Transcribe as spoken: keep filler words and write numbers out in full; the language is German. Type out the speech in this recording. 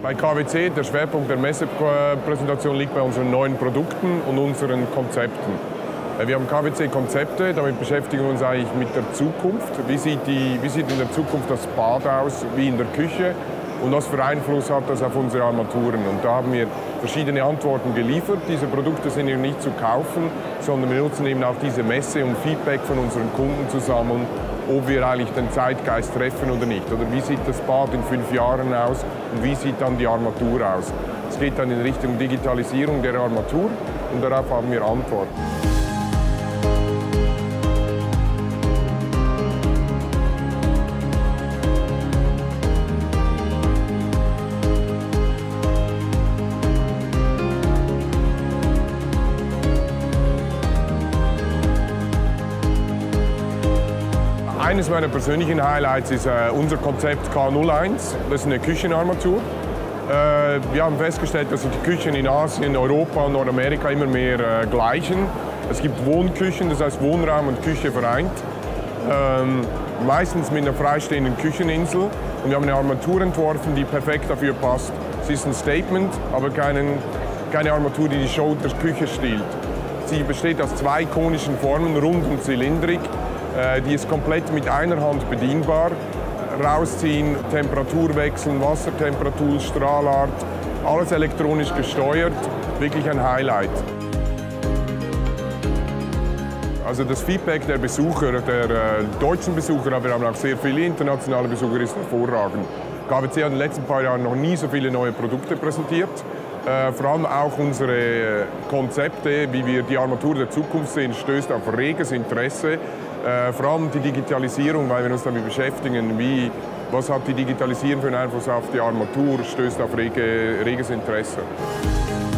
Bei K W C, der Schwerpunkt der Messepräsentation liegt bei unseren neuen Produkten und unseren Konzepten. Wir haben K W C-Konzepte, damit beschäftigen wir uns eigentlich mit der Zukunft. Wie sieht, die, wie sieht in der Zukunft das Bad aus, wie in der Küche? Und was für Einfluss hat das auf unsere Armaturen? Und da haben wir verschiedene Antworten geliefert. Diese Produkte sind eben nicht zu kaufen, sondern wir nutzen eben auch diese Messe, um Feedback von unseren Kunden zu sammeln, ob wir eigentlich den Zeitgeist treffen oder nicht. Oder wie sieht das Bad in fünf Jahren aus und wie sieht dann die Armatur aus? Es geht dann in Richtung Digitalisierung der Armatur und darauf haben wir Antworten. Eines meiner persönlichen Highlights ist äh, unser Konzept K null eins. Das ist eine Küchenarmatur. Äh, wir haben festgestellt, dass sich die Küchen in Asien, Europa und Nordamerika immer mehr äh, gleichen. Es gibt Wohnküchen, das heißt Wohnraum und Küche vereint. Ähm, meistens mit einer freistehenden Kücheninsel. Und wir haben eine Armatur entworfen, die perfekt dafür passt. Sie ist ein Statement, aber keinen, keine Armatur, die die Show der Küche stiehlt. Sie besteht aus zwei konischen Formen, rund und zylindrig. Die ist komplett mit einer Hand bedienbar. Rausziehen, Temperatur wechseln, Wassertemperatur, Strahlart, alles elektronisch gesteuert. Wirklich ein Highlight. Also das Feedback der Besucher, der äh, deutschen Besucher, aber wir haben auch sehr viele internationale Besucher, ist hervorragend. K W C hat in den letzten paar Jahren noch nie so viele neue Produkte präsentiert. Äh, vor allem auch unsere Konzepte, wie wir die Armatur der Zukunft sehen, stößt auf reges Interesse. Äh, vor allem die Digitalisierung, weil wir uns damit beschäftigen, wie, was hat die Digitalisierung für einen Einfluss auf die Armatur, stößt auf rege, reges Interesse.